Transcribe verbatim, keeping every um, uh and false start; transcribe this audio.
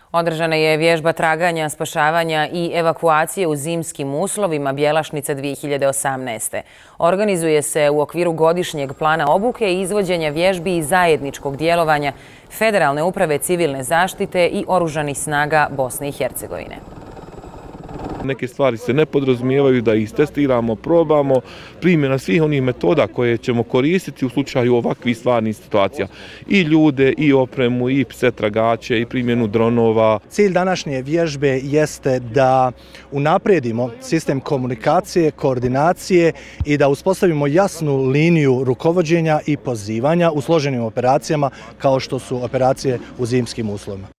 Održana je vježba traganja, spašavanja i evakuacije u zimskim uslovima Bjelašnica dvije hiljade osamnaeste. Organizuje se u okviru godišnjeg plana obuke i izvođenja vježbi i zajedničkog djelovanja Federalne uprave civilne zaštite i oružanih snaga Bosne i Hercegovine. Neke stvari se ne podrazumijevaju da ih testiramo, probamo, primjena svih onih metoda koje ćemo koristiti u slučaju ovakvih stvarnih situacija. I ljude, i opremu, i pse tragače, i primjenu dronova. Cilj današnje vježbe jeste da unaprijedimo sistem komunikacije, koordinacije i da uspostavimo jasnu liniju rukovođenja i pozivanja u složenim operacijama kao što su operacije u zimskim uslovima.